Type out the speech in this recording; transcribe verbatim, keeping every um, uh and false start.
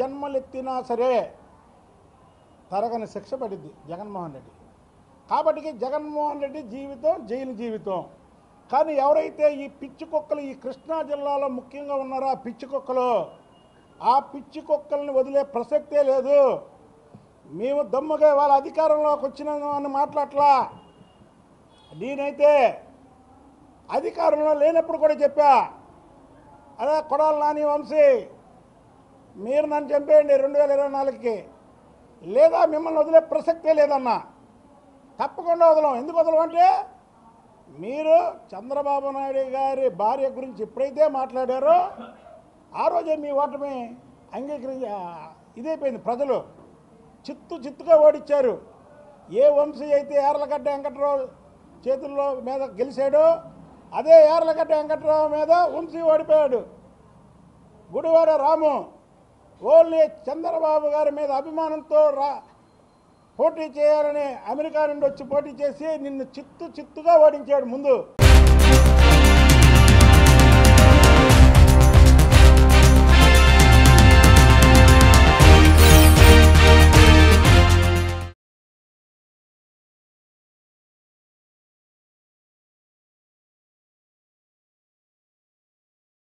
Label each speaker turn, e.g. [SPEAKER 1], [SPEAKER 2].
[SPEAKER 1] జన్మలెత్తినా సరే తరగని శిక్ష పడింది జగన్మోహన్ రెడ్డి. కాబట్టి జగన్మోహన్ రెడ్డి జీవితం జైలు జీవితం. కానీ ఎవరైతే ఈ పిచ్చి కుక్కలు ఈ కృష్ణా జిల్లాలో ముఖ్యంగా ఉన్నారో ఆ పిచ్చి కుక్కలు, ఆ పిచ్చి కుక్కల్ని వదిలే ప్రసక్తే లేదు. మేము దమ్ముగా వాళ్ళ అధికారంలోకి వచ్చినామని మాట్లాడలా. నేనైతే అధికారంలో లేనప్పుడు కూడా చెప్పా, అదే కొడాలి నాని వంశీ మీరు నన్ను చంపేయండి రెండు వేల ఇరవై నాలుగుకి, లేదా మిమ్మల్ని వదిలే ప్రసక్తే లేదన్నా. తప్పకుండా వదలం. ఎందుకు వదలం అంటే మీరు చంద్రబాబు నాయుడు గారి భార్య గురించి ఎప్పుడైతే మాట్లాడారో ఆ రోజే మీ ఓటమి అంగీకరించి ఇదైపోయింది. ప్రజలు చిత్తు చిత్తుగా ఓడించారు. ఏ వంశీ అయితే యార్లగడ్డ వెంకట్రావు చేతుల్లో మీద గెలిచాడో అదే యార్లగడ్డ వెంకట్రావు మీద వంశీ ఓడిపోయాడు. గుడివాడ రాము ఓన్లీ చంద్రబాబు గారి మీద అభిమానంతో రా పోటీ చేయాలని అమెరికా నుండి వచ్చి పోటీ చేసి నిన్ను చిత్తు చిత్తుగా ఓడించాడు ముందు.